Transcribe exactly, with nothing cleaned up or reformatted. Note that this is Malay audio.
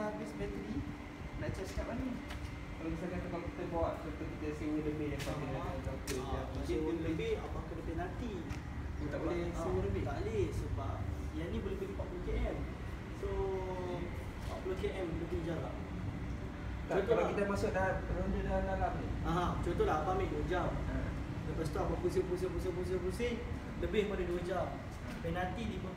habis bateri, nak charge kat mana? Kalau misalkan kalau kita bawa, contoh kita sewa lebih daripada berapa jam, sewa lebih, abang kena penalti. Oh, tak boleh sewa lebih? Tak boleh, sebab yang ni boleh pergi empat puluh kilometer. So empat puluh kilometer lebih jarak. Tak, kalau kita masuk dalam ronda dalam dalam ni. Aha, contohlah abang ambil dua jam. Ha. Lepas tu abang pusing pusing pusing pusing pusing lebih pada dua jam. Penalti lima